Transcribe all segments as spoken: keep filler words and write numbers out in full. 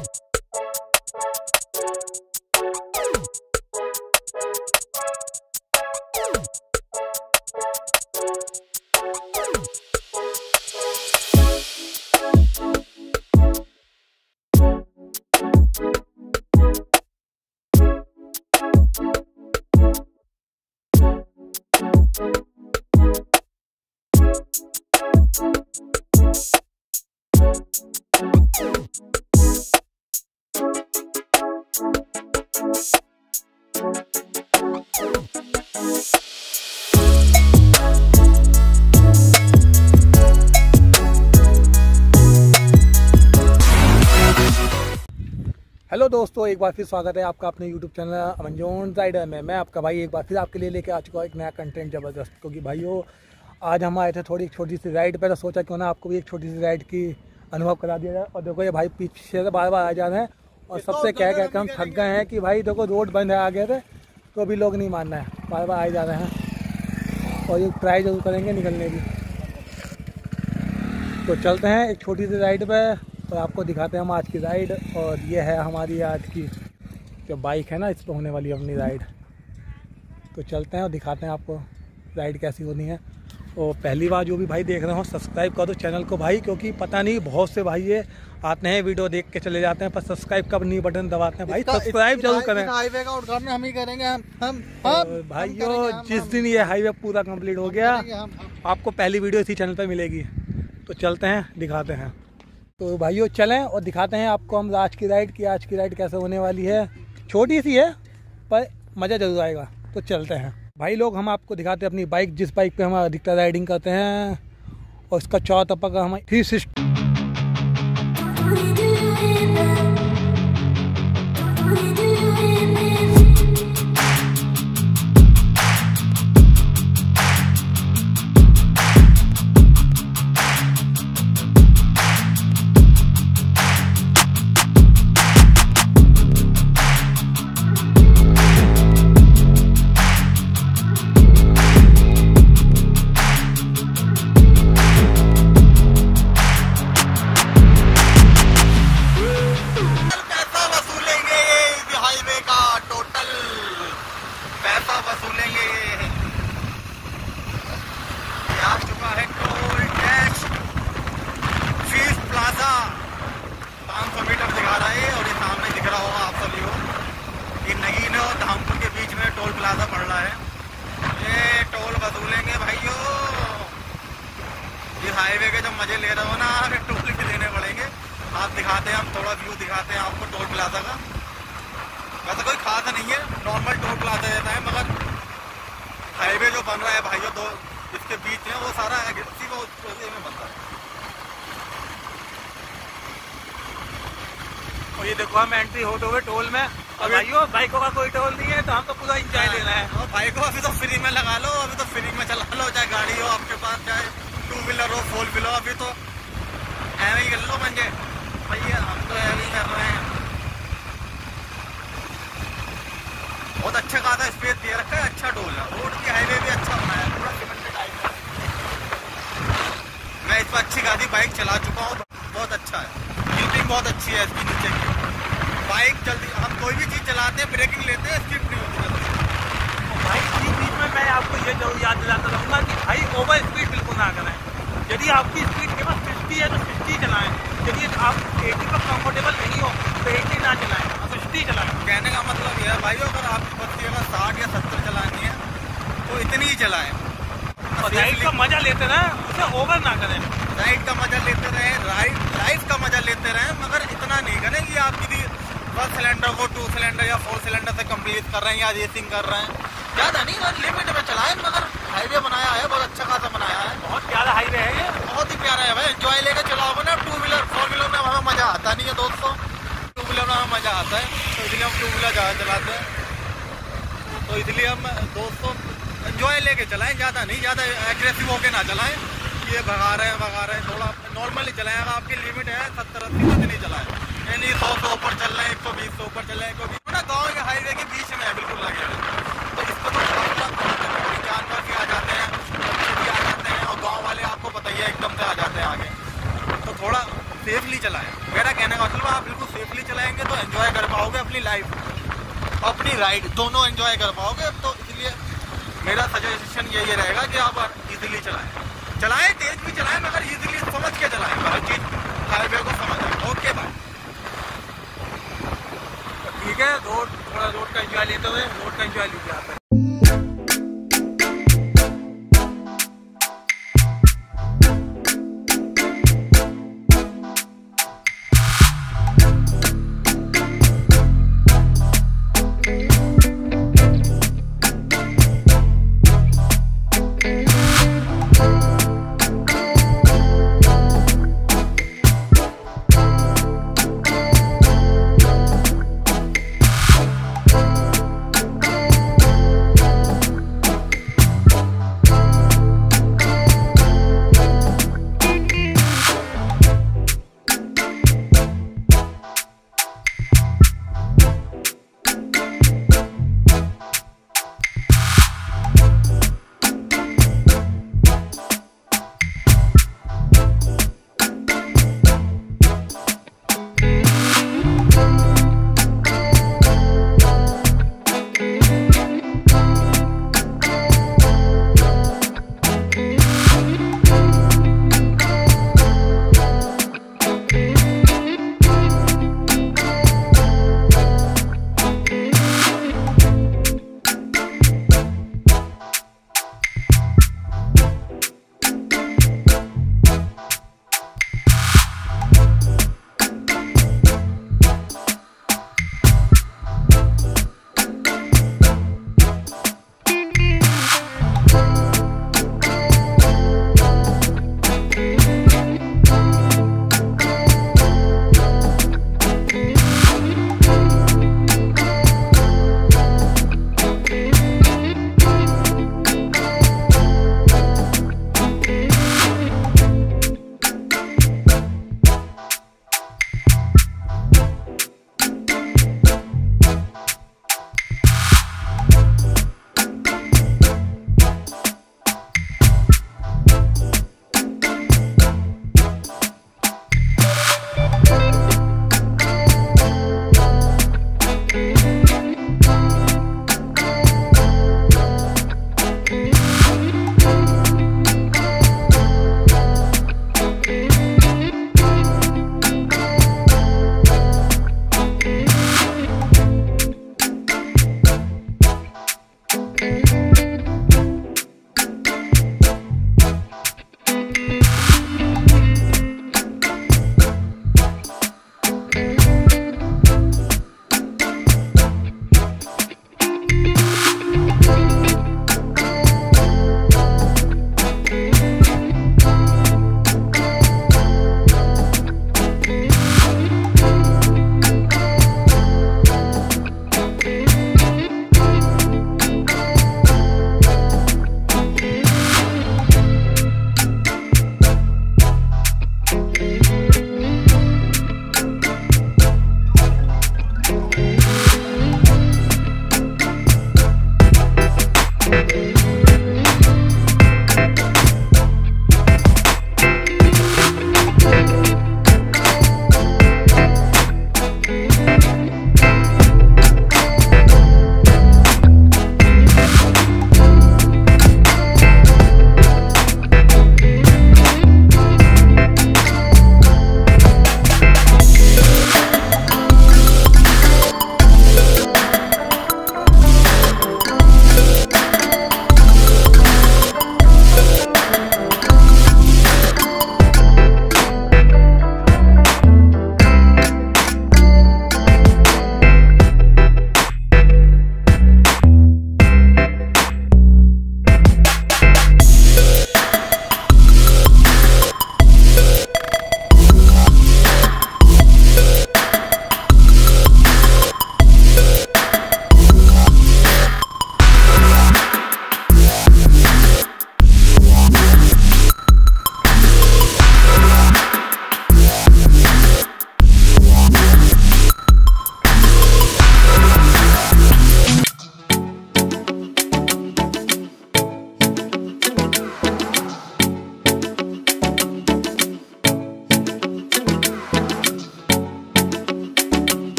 Hello दोस्तों, एक बार फिर स्वागत है आपका अपने यूट्यूब चैनल अमनजोन राइडर में। मैं आपका भाई एक बार फिर आपके लिए लेके आ चुका हूँ एक नया कंटेंट ज़बरदस्त। क्योंकि भाइयों आज हम आए थे थोड़ी एक छोटी सी राइड पे, तो सोचा क्यों ना आपको भी एक छोटी सी राइड की अनुभव करा दिया जाए। और देखो ये भाई पीछे से बार बार आ जा रहे हैं और सबसे कह कह के हम थक गए हैं कि भाई देखो रोड बंद है आगे से, तो अभी लोग नहीं मानना है, बार बार आए जा रहे हैं और ये ट्राई जरूर करेंगे निकलने की। तो चलते हैं एक छोटी सी राइड पर और आपको दिखाते हैं हम आज की राइड। और ये है हमारी आज की जो बाइक है ना, इस पर होने वाली अपनी राइड। तो चलते हैं और दिखाते हैं आपको राइड कैसी होनी है। और पहली बार जो भी भाई देख रहे हो सब्सक्राइब कर दो चैनल को भाई, क्योंकि पता नहीं बहुत से भाई ये आते हैं वीडियो देख के चले जाते हैं पर सब्सक्राइब का नहीं बटन दबाते हैं। भाई सब्सक्राइब जरूर करें। हाईवे का उद्घाटन हम ही करेंगे। हम हम हम भाइयों जिस दिन ये हाईवे पूरा कंप्लीट हो गया आपको पहली वीडियो इसी चैनल पर मिलेगी। तो चलते हैं दिखाते हैं। तो भाइयों चलें और दिखाते हैं आपको हम आज की राइड की आज की राइड कैसे होने वाली है। छोटी सी है पर मज़ा जरूर आएगा। तो चलते हैं भाई लोग, हम आपको दिखाते हैं अपनी बाइक, जिस बाइक पे हम अधिकतर राइडिंग करते हैं। और इसका चौथा पक्का हम थ्री सिक्सटी हाईवे के जब मजे ले रहे हो ना, टोल भी देने पड़ेंगे। आप दिखाते हैं, हम थोड़ा व्यू दिखाते हैं आपको टोल प्लाजा का। वैसे कोई खास नहीं है, नॉर्मल टोल प्लाजा रहता है, मगर हाईवे जो बन रहा है भाइयों दो इसके बीच में वो सारा एग्रेसिव में बनता है। और ये देखो हम एंट्री होते हुए टोल में, और भाइयों बाइकों का कोई टोल नहीं है तो हम तो पूरा इंजॉय लेना है। और बाइकों अभी तो फ्री में लगा लो, अभी तो फ्री में चला लो, चाहे गाड़ी हो आपके पास, चाहे टू व्हीलर हो फोर व्हीलर हो, अभी तो ऐवे ही कर लो मंजे भैया, हम तो ऐवे ही कर रहे हैं। बहुत अच्छा खासा स्पेस दे रखा है, अच्छा टोल है, रोड की हाईवे भी अच्छा बनाया है, पूरा सीमेंटेड हाईवे। मैं इस पर अच्छी खासी बाइक चला चुका हूँ, बहुत अच्छा है, ग्रिपिंग बहुत अच्छी है इसकी नीचे की। बाइक जल्दी हम कोई भी चीज़ चलाते हैं ब्रेकिंग लेते हैं, स्किप नहीं होती जल्दी। भाई इसी बीच में मैं आपको ये जरूर याद दिलाता रहूँगा कि भाई ओवर स्पीड बिल्कुल ना करें। यदि आपकी स्पीड के पास सिक्सटी है तो सिक्सटी चलाएं, यदि आप एटी पर कंफर्टेबल नहीं हो तो एटी ना चलाएं, सिक्सटी चलाएं। कहने का मतलब यह है भाई, अगर आपकी बत्ती अगर साठ या सत्तर चलानी है तो इतनी ही चलाएं और राइड का मजा लेते रहें, उसे ओवर ना करें। राइड का मजा लेते रहें, राइड लाइफ का मजा लेते रहें, मगर इतना नहीं करें कि आप किसी फर्स्ट सिलेंडर को टू सिलेंडर या फोर सिलेंडर से कंप्लीट कर रहे हैं या रेसिंग कर रहे हैं। ज़्यादा नहीं, बस लिमिट में चलाएं। मगर हाईवे बनाया है, बहुत अच्छा खासा बनाया है, बहुत प्यारा हाईवे है ये, बहुत ही प्यारा है भाई। एंजॉय लेकर चलाओगे ना, टू व्हीलर फोर व्हीलर में हमें मज़ा आता नहीं है दोस्तों, टू व्हीलर में हमें मज़ा आता है, तो इसलिए हम टू व्हीलर ज़्यादा चलाते हैं। तो इसलिए हम दोस्तों एंजॉय लेके चलाएं, ज़्यादा नहीं, ज़्यादा एग्रेसिव होके ना चलाएं, ये भगा रहे हैं भगा रहे हैं, थोड़ा नॉर्मली चलाएं। अगर आपकी लिमिट है सत्तर अस्सी तो नहीं चलाएं, यानी सौ से ऊपर चल रहे हैं, एक सौ बीस से ऊपर चल रहे हैं, क्योंकि ना गाँव के हाईवे के बीच में है बिल्कुल लगे हुए, तो इस पर जानवर भी आ जाते हैं, बच्चे भी आ जाते हैं, और गाँव वाले आपको पता ही है एकदम से आ जाते हैं आगे। तो थोड़ा सेफली चलाएं, मेरा कहने का मतलब आप बिल्कुल सेफली चलाएं। एंजॉय कर पाओगे अपनी लाइफ, अपनी राइड दोनों एंजॉय कर पाओगे। तो इसलिए मेरा सजेशन यही रहेगा कि आप इजीली चलाएं, चलाएं तेज भी चलाएं, मगर इजीली समझ के चलाएं, हर चीज हाईवे को समझ। Okay bye. ठीक है, रोड थोड़ा रोड का एंजॉय लेते हुए रोड का एंजॉय लीजिए आप।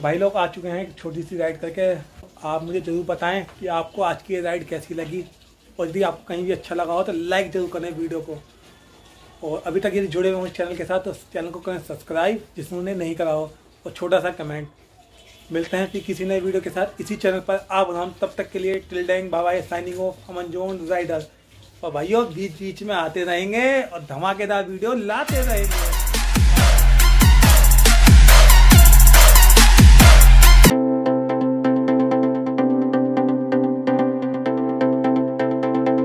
भाई लोग आ चुके हैं एक छोटी सी राइड करके। आप मुझे ज़रूर बताएं कि आपको आज की राइड कैसी लगी, और यदि आपको कहीं भी अच्छा लगा हो तो लाइक ज़रूर करें वीडियो को। और अभी तक यदि जुड़े हुए हो इस चैनल के साथ तो चैनल को करें सब्सक्राइब जिसने नहीं करा हो, और छोटा सा कमेंट। मिलते हैं फिर किसी नए वीडियो के साथ इसी चैनल पर आप हम। तब तक के लिए till then bye bye, signing off Aman Zone Rider. और भाइयों बीच बीच में आते रहेंगे और धमाकेदार वीडियो लाते रहेंगे।